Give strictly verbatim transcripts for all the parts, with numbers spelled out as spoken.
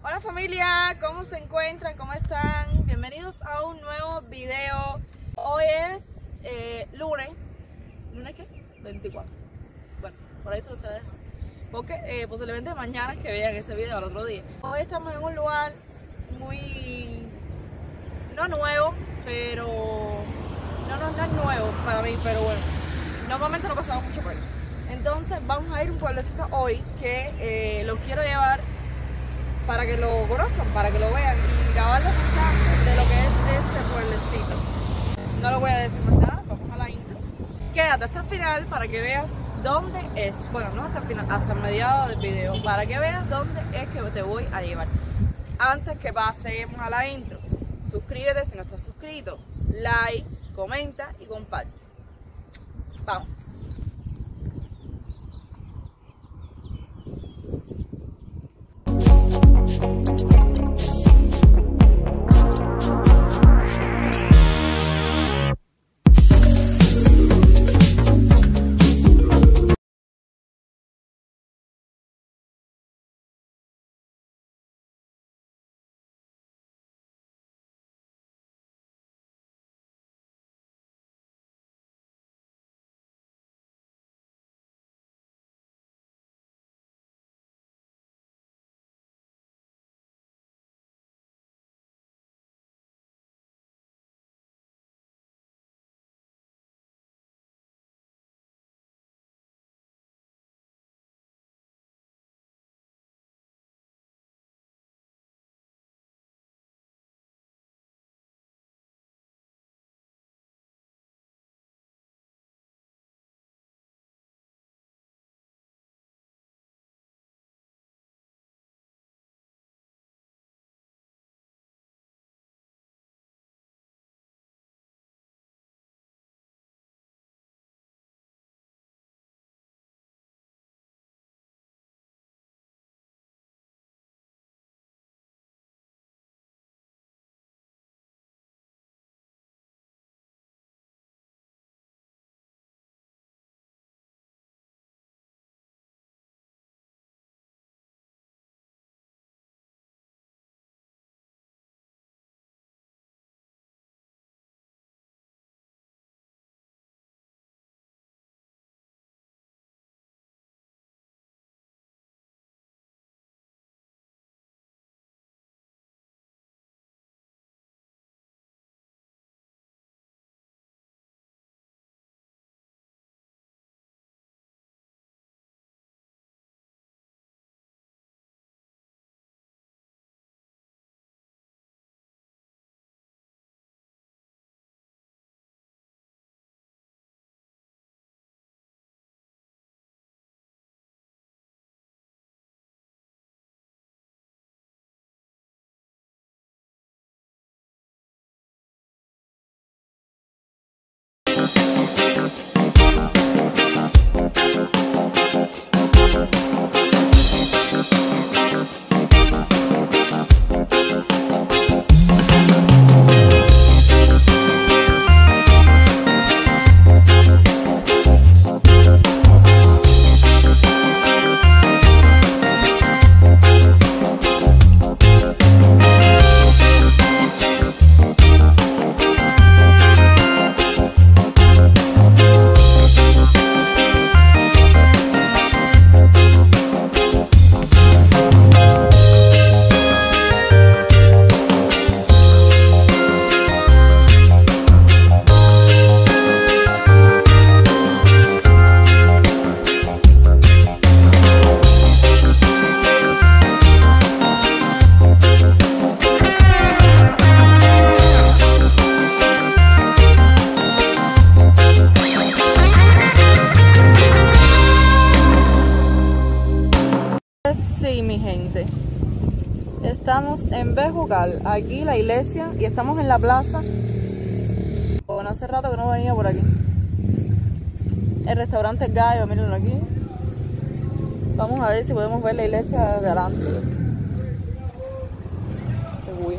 Hola familia, ¿cómo se encuentran? ¿Cómo están? Bienvenidos a un nuevo video. Hoy es eh, lunes. ¿Lunes qué? veinticuatro. Bueno, por ahí se ustedes. Porque eh, posiblemente mañana que vean este video al otro día. Hoy estamos en un lugar muy... no nuevo, pero... No, no, no es nuevo para mí, pero bueno. Normalmente no pasamos mucho por ahí. Entonces vamos a ir a un pueblecito hoy que eh, los quiero llevar para que lo conozcan, para que lo vean y grabar los instantes de lo que es ese pueblecito. No lo voy a decir más nada, vamos a la intro. Quédate hasta el final para que veas dónde es. Bueno, no hasta el final, hasta el mediado del video, para que veas dónde es que te voy a llevar. Antes que pasemos a la intro, suscríbete si no estás suscrito, like, comenta y comparte. Vamos. Sí, mi gente, estamos en Bejucal, aquí la iglesia, y estamos en la plaza. Bueno, hace rato que no venía por aquí. El restaurante Gallo, mírenlo aquí. Vamos a ver si podemos ver la iglesia de adelante. Uy.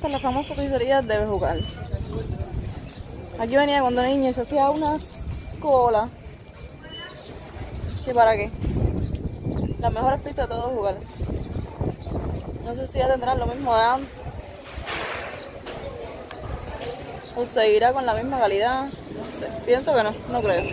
esta es la famosa pizzería de Bejucal. Aquí venía cuando niña y se hacía unas colas. ¿Y para qué? Las mejores pizzas de todo Bejucal. No sé si ya tendrán lo mismo de antes. O seguirá con la misma calidad. No sé. Pienso que no, no creo.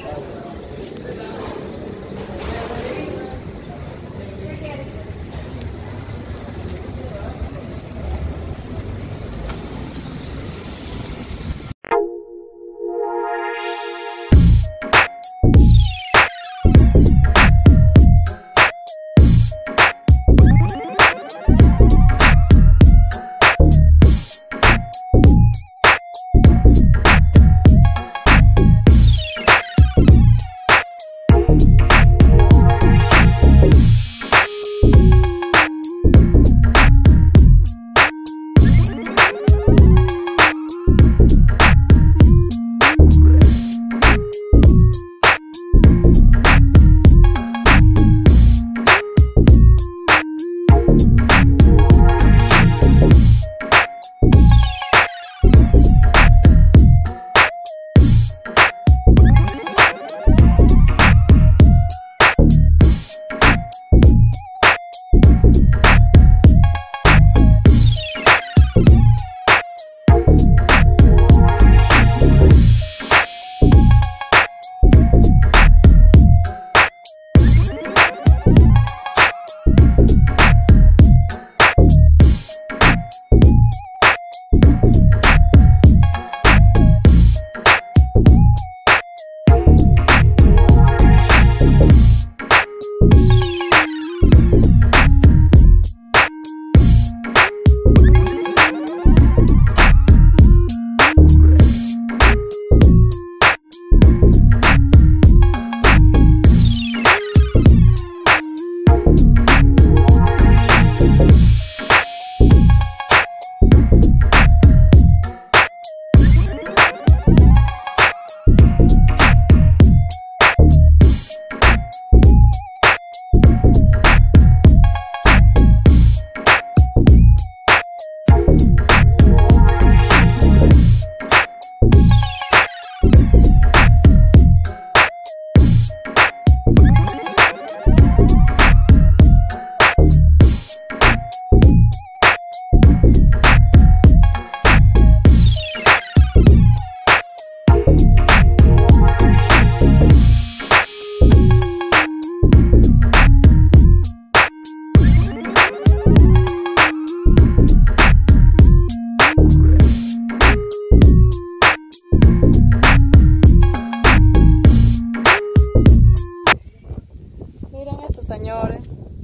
Señores,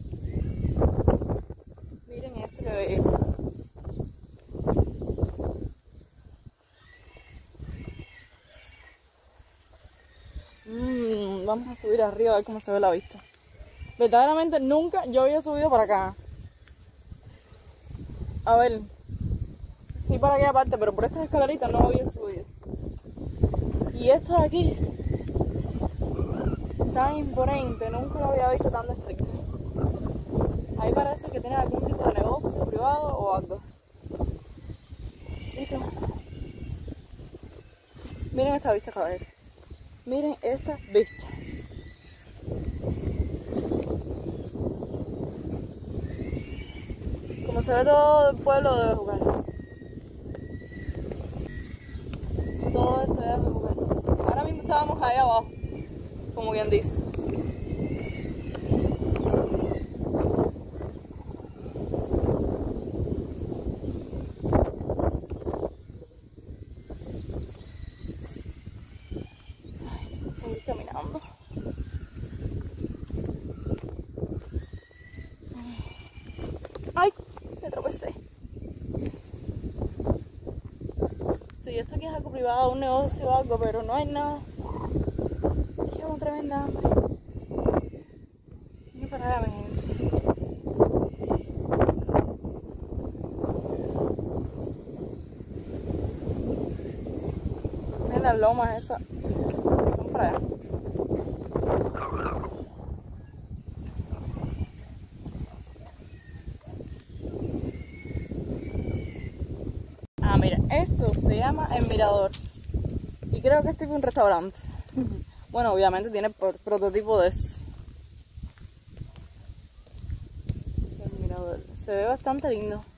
miren esto que belleza. Mm, vamos a subir arriba a ver cómo se ve la vista. Verdaderamente nunca yo había subido para acá. A ver, sí para aquella parte, pero por estas escaleritas no había subido. Y esto de aquí, tan imponente, nunca lo había visto tan de cerca. Ahí parece que tiene algún tipo de negocio privado o algo. ¿Listo? Miren esta vista, caballero. Miren esta vista. Como se ve todo el pueblo de Bejucal. Todo eso es Bejucal. Ahora mismo estábamos ahí abajo, como quien dice. Seguir caminando. ¡Ay! Me tropecé. Sí, esto aquí es algo privado, un negocio o algo, pero no hay nada. Llevo tremenda hambre. No para mi gente. Miren las lomas esas. Son para allá. el mirador. Y creo que es tipo un restaurante. Bueno, obviamente tiene por prototipo de eso. El mirador se ve bastante lindo.